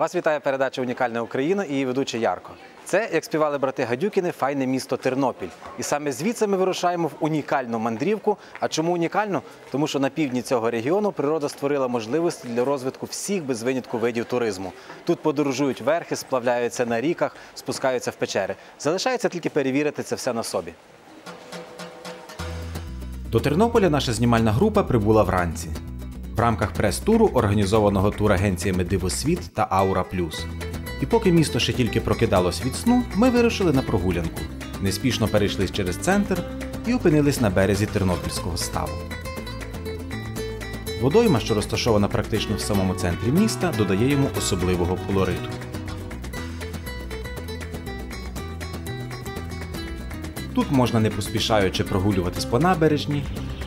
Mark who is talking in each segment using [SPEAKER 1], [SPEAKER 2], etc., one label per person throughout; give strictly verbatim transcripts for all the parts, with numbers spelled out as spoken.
[SPEAKER 1] Вас вітає передача «Унікальна Україна» і її ведучий Ярко. Це, як співали брати Гадюкіни, файне місто Тернопіль. І саме звідси ми вирушаємо в унікальну мандрівку. А чому унікальну? Тому що на півдні цього регіону природа створила можливості для розвитку всіх без винятку видів туризму. Тут подорожують верхи, сплавляються на ріках, спускаються в печери. Залишається тільки перевірити це все на собі. До Тернополя наша знімальна група прибула вранці. В рамках прес-туру, організованого турагенціями «Дивосвіт» та «Аура Плюс». І поки місто ще тільки прокидалось від сну, ми вирушили на прогулянку. Неспішно перейшли через центр і опинились на березі Тернопільського ставу. Водойма, що розташована практично в самому центрі міста, додає йому особливого колориту. Тут можна не поспішаючи прогулюватись по набережній,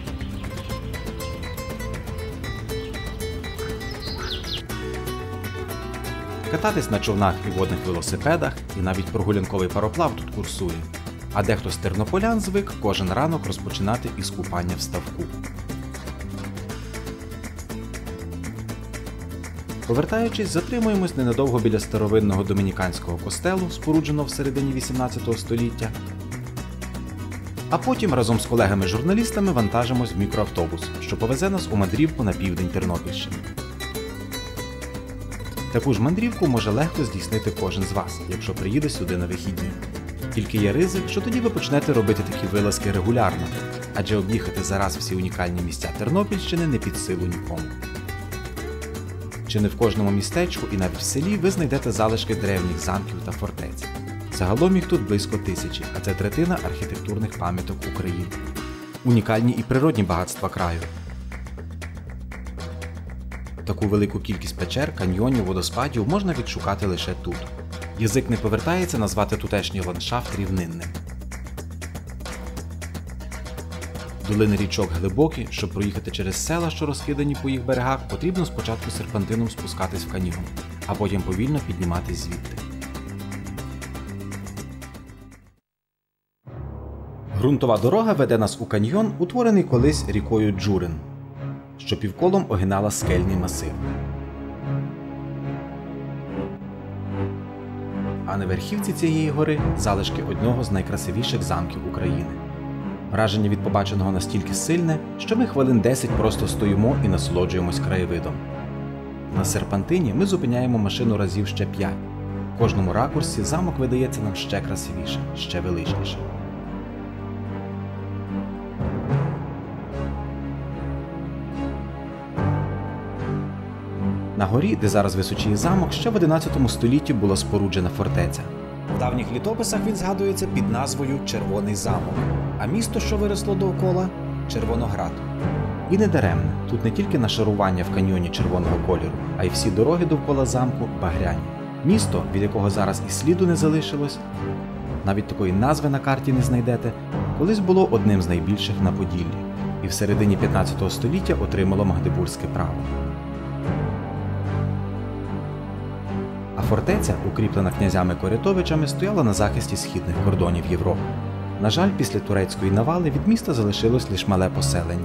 [SPEAKER 1] кататись на човнах і водних велосипедах, і навіть прогулянковий пароплав тут курсує. А дехто з тернополян звик кожен ранок розпочинати із купання в ставку. Повертаючись, затримуємось ненадовго біля старовинного домініканського костелу, спорудженого в середині вісімнадцятого століття. А потім разом з колегами-журналістами вантажимось в мікроавтобус, що повезе нас у мандрівку на південь Тернопільщини. Таку ж мандрівку може легко здійснити кожен з вас, якщо приїде сюди на вихідні. Тільки є ризик, що тоді ви почнете робити такі вилазки регулярно, адже об'їхати зараз всі унікальні місця Тернопільщини не під силу нікому. Чи не в кожному містечку і навіть в селі ви знайдете залишки древніх замків та фортець. Загалом їх тут близько тисячі, а це третина архітектурних пам'яток України. Унікальні і природні багатства краю. Таку велику кількість печер, каньйонів, водоспадів можна відшукати лише тут. Язик не повертається назвати тутешній ландшафт рівнинним. Долини річок глибокі, щоб проїхати через села, що розкидані по їх берегах, потрібно спочатку серпантином спускатись в каньйон, а потім повільно підніматись звідти. Ґрунтова дорога веде нас у каньйон, утворений колись рікою Джурин, що півколом огинала скельний масив. А на верхівці цієї гори залишки одного з найкрасивіших замків України. Враження від побаченого настільки сильне, що ми хвилин десять просто стоїмо і насолоджуємось краєвидом. На серпантині ми зупиняємо машину разів ще п'ять. В кожному ракурсі замок видається нам ще красивіше, ще величніше. На горі, де зараз височіє замок, ще в одинадцятому столітті була споруджена фортеця. В давніх літописах він згадується під назвою Червоний замок, а місто, що виросло довкола – Червоноград. І не даремне, тут не тільки нашарування в каньйоні червоного кольору, а й всі дороги довкола замку багряні. Місто, від якого зараз і сліду не залишилось, навіть такої назви на карті не знайдете, колись було одним з найбільших на Поділлі і в середині п'ятнадцятого століття отримало магдебурзьке право. А фортеця, укріплена князями-корятовичами, стояла на захисті східних кордонів Європи. На жаль, після турецької навали від міста залишилось лише мале поселення.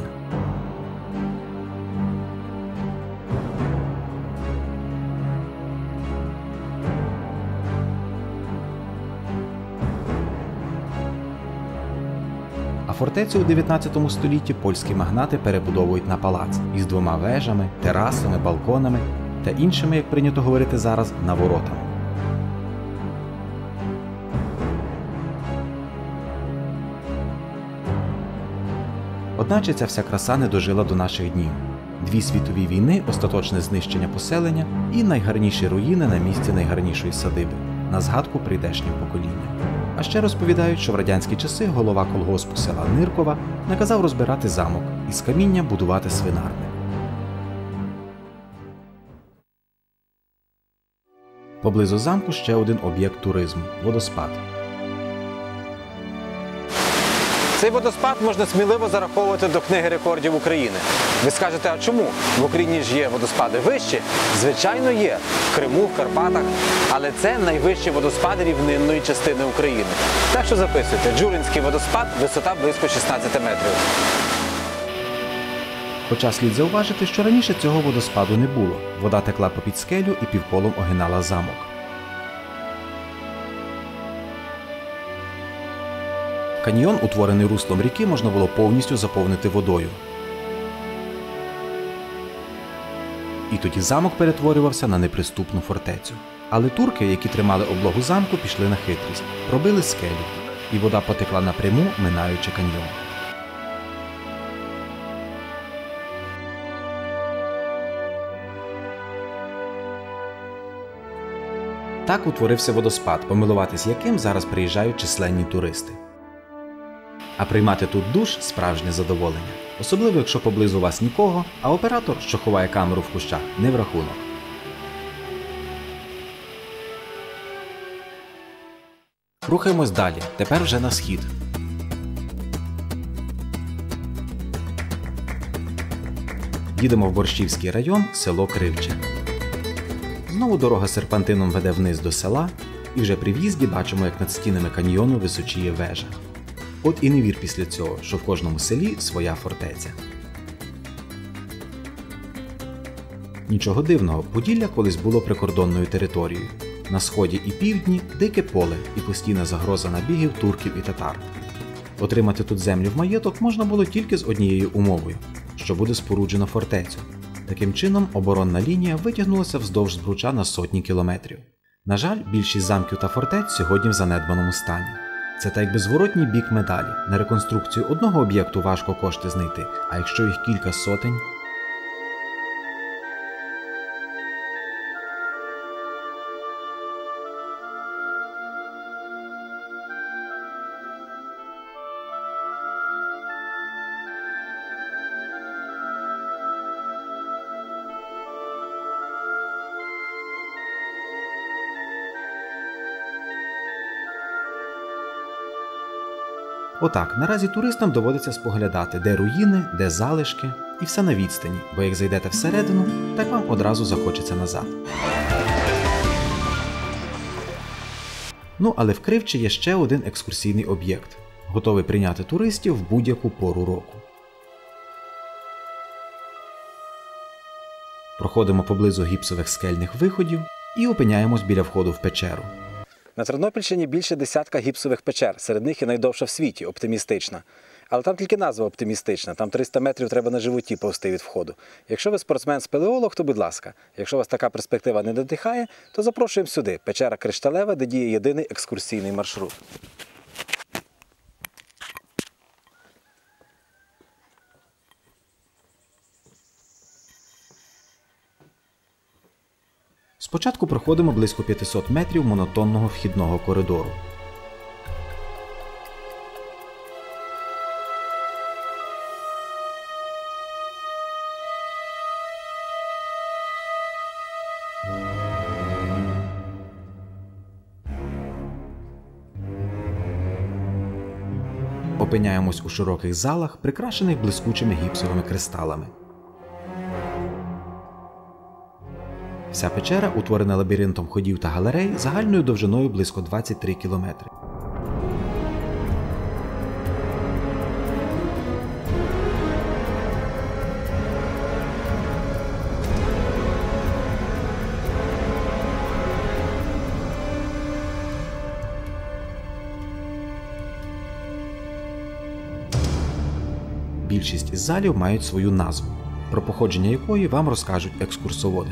[SPEAKER 1] А фортецю у дев'ятнадцятому столітті польські магнати перебудовують на палац із двома вежами, терасами, балконами та іншими, як прийнято говорити зараз, наворотами. Одначе ця вся краса не дожила до наших днів. Дві світові війни, остаточне знищення поселення і найгарніші руїни на місці найгарнішої садиби, на згадку прийдешнім поколінням. А ще розповідають, що в радянські часи голова колгоспу села Ниркова наказав розбирати замок і з каміння будувати свинарник. Поблизу замку ще один об'єкт туризму – водоспад. Цей водоспад можна сміливо зараховувати до книги рекордів України. Ви скажете, а чому? В Україні ж є водоспади вищі? Звичайно є. В Криму, в Карпатах. Але це найвищі водоспади рівнинної частини України. Так що записуйте. Джуринський водоспад, висота близько шістнадцяти метрів. Хоча слід зауважити, що раніше цього водоспаду не було, вода текла попід скелю і півколом огинала замок. Каньйон, утворений руслом ріки, можна було повністю заповнити водою. І тоді замок перетворювався на неприступну фортецю. Але турки, які тримали облогу замку, пішли на хитрість, пробили скелю, і вода потекла напряму, минаючи каньйон. Так утворився водоспад, помилуватись яким зараз приїжджають численні туристи. А приймати тут душ – справжнє задоволення. Особливо, якщо поблизу вас нікого, а оператор, що ховає камеру в кущах, не в рахунок. Рухаємось далі, тепер вже на схід. Їдемо в Борщівський район, село Кривче. Знову дорога серпантином веде вниз до села, і вже при в'їзді бачимо, як над стінами каньйону височіє вежа. От і не вір після цього, що в кожному селі своя фортеця. Нічого дивного, Поділля колись було прикордонною територією. На сході і півдні – дике поле і постійна загроза набігів турків і татар. Отримати тут землю в маєток можна було тільки з однією умовою – що буде споруджено фортецю. Таким чином, оборонна лінія витягнулася вздовж Збруча на сотні кілометрів. На жаль, більшість замків та фортець сьогодні в занедбаному стані. Це так якби зворотній бік медалі. На реконструкцію одного об'єкту важко кошти знайти, а якщо їх кілька сотень… Отак, наразі туристам доводиться споглядати, де руїни, де залишки, і все на відстані, бо як зайдете всередину, так вам одразу захочеться назад. Ну, але в Кривчі є ще один екскурсійний об'єкт, готовий прийняти туристів в будь-яку пору року. Проходимо поблизу гіпсових скельних виходів і опиняємось біля входу в печеру. На Тернопільщині більше десятка гіпсових печер, серед них і найдовша в світі – Оптимістична. Але там тільки назва оптимістична, там триста метрів треба на животі повзти від входу. Якщо ви спортсмен-спелеолог, то будь ласка. Якщо вас така перспектива не надихає, то запрошуємо сюди – печера Кришталева, де діє єдиний екскурсійний маршрут. Спочатку проходимо близько п'ятсот метрів монотонного вхідного коридору. Опиняємось у широких залах, прикрашених блискучими гіпсовими кристалами. Вся печера утворена лабіринтом ходів та галерей загальною довжиною близько двадцять три кілометри. Більшість із залів мають свою назву, про походження якої вам розкажуть екскурсоводи.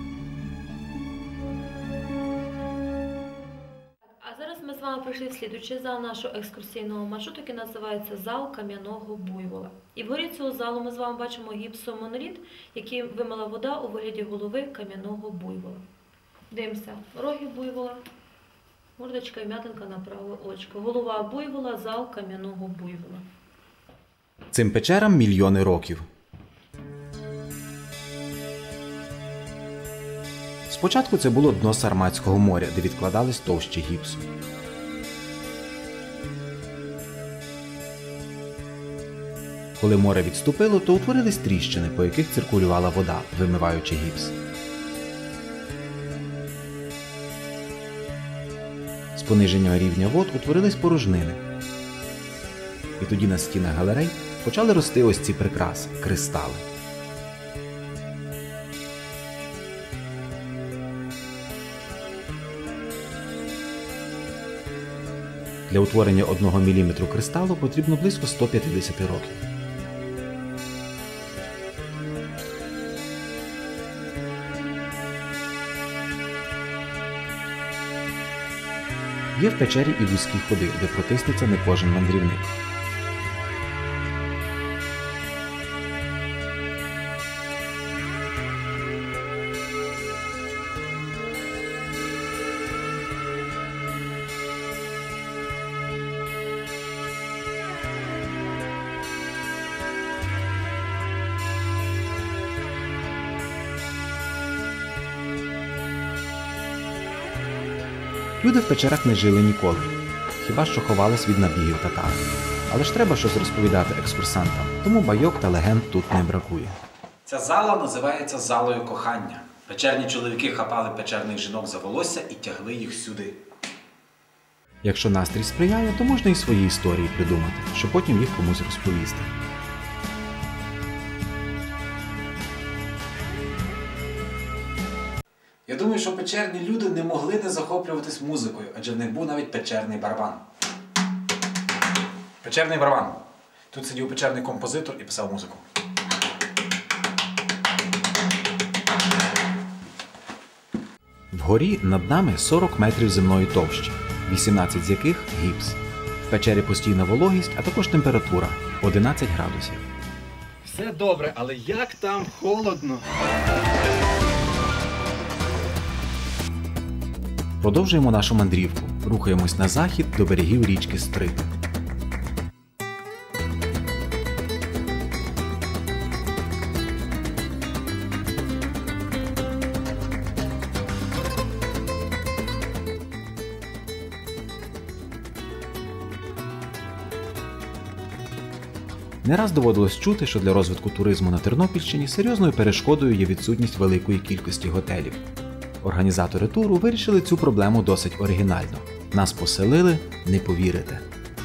[SPEAKER 2] Ми з вами прийшли в слідуючий зал нашого екскурсійного маршруту, який називається зал Кам'яного Буйвола. І вгорі цього залу ми з вами бачимо гіпсомоноліт, який вимила вода у вигляді голови кам'яного буйвола. Дивимося, роги буйвола, мордочка і м'ятинка на праве очко. Голова буйвола, зал Кам'яного Буйвола.
[SPEAKER 1] Цим печерам мільйони років. Спочатку це було дно Сарматського моря, де відкладались товщі гіпсу. Коли море відступило, то утворились тріщини, по яких циркулювала вода, вимиваючи гіпс. З пониження рівня вод утворились порожнини. І тоді на стінах галерей почали рости ось ці прикраси – кристали. Для утворення одного міліметру кристалу потрібно близько ста п'ятдесяти років. Є в печері і вузькі ходи, де протиснеться не кожен мандрівник. Люди в печерах не жили ніколи, хіба що ховались від набігів татар. Але ж треба щось розповідати екскурсантам, тому байок та легенд тут не бракує.
[SPEAKER 3] Ця зала називається залою кохання. Печерні чоловіки хапали печерних жінок за волосся і тягли їх сюди.
[SPEAKER 1] Якщо настрій сприяє, то можна і свої історії придумати, щоб потім їх комусь розповісти.
[SPEAKER 3] Я думаю, що печерні люди не могли не захоплюватись музикою, адже в них був навіть печерний барабан. Печерний барабан. Тут сидів печерний композитор і писав музику.
[SPEAKER 1] Вгорі над нами сорок метрів земної товщі, вісімнадцять з яких – гіпс. В печері постійна вологість, а також температура – одинадцять градусів.
[SPEAKER 4] Все добре, але як там холодно.
[SPEAKER 1] Продовжуємо нашу мандрівку. Рухаємось на захід до берегів річки Стрит. Не раз доводилось чути, що для розвитку туризму на Тернопільщині серйозною перешкодою є відсутність великої кількості готелів. Організатори туру вирішили цю проблему досить оригінально. Нас поселили, не повірите.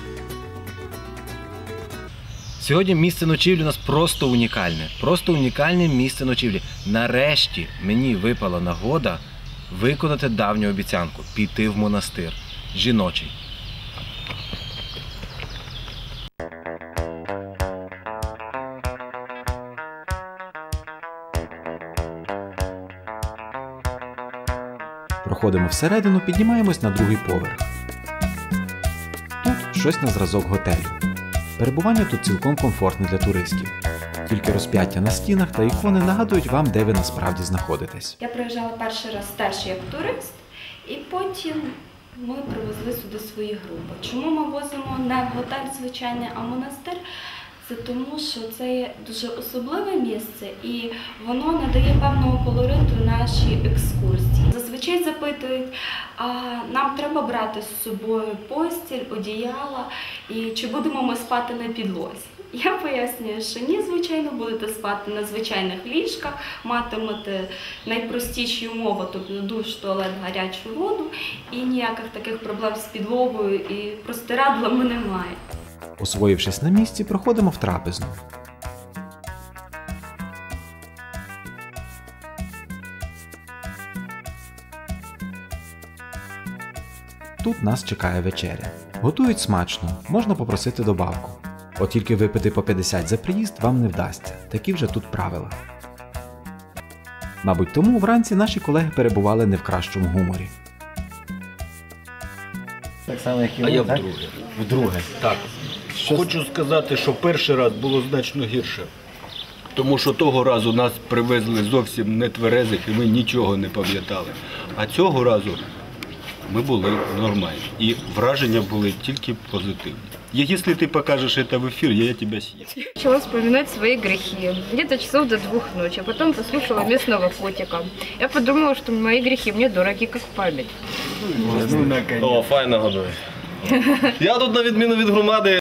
[SPEAKER 4] Сьогодні місце ночівлі у нас просто унікальне. Просто унікальне місце ночівлі. Нарешті мені випала нагода виконати давню обіцянку – піти в монастир. Жіночий.
[SPEAKER 1] Проходимо всередину, піднімаємось на другий поверх. Тут щось на зразок готелю. Перебування тут цілком комфортне для туристів. Тільки розп'яття на стінах та ікони нагадують вам, де ви насправді знаходитесь.
[SPEAKER 5] Я приїжджала перший раз теж як турист, і потім ми привезли сюди свої групи. Чому ми возимо не в готель звичайний, а в монастир? Це тому, що це є дуже особливе місце і воно надає певного колориту нашій екскурсії. Зазвичай запитують, а нам треба брати з собою постіль, одіяла і чи будемо ми спати на підлозі. Я пояснюю, що ні, звичайно, будете спати на звичайних ліжках, матимете найпростіші умови, тобто душ, туалет, гарячу воду і ніяких таких проблем з підлогою і простирадлами немає.
[SPEAKER 1] Освоївшись на місці, проходимо в трапезну. Тут нас чекає вечеря. Готують смачно, можна попросити добавку. От тільки випити по п'ятдесят за приїзд вам не вдасться, такі вже тут правила. Мабуть, тому вранці наші колеги перебували не в кращому гуморі.
[SPEAKER 6] Так само, як і
[SPEAKER 7] А
[SPEAKER 6] ви,
[SPEAKER 7] я
[SPEAKER 6] так?
[SPEAKER 7] вдруге.
[SPEAKER 6] Вдруге.
[SPEAKER 7] Так.
[SPEAKER 6] Що
[SPEAKER 7] Хочу сказати, що перший раз було значно гірше. Тому що того разу нас привезли зовсім нетверезих і ми нічого не пам'ятали. А цього разу ми були нормальні. І враження були тільки позитивні. И если ты покажешь это в эфир, я тебя съем.
[SPEAKER 8] Начала вспоминать свои грехи. Где-то часов до двух ночи. Потом послушала местного котика. Я подумала, что мои грехи мне дороги, как память.
[SPEAKER 6] Ну, наконец.
[SPEAKER 9] О, файно годує. Я тут, на відміну від громади,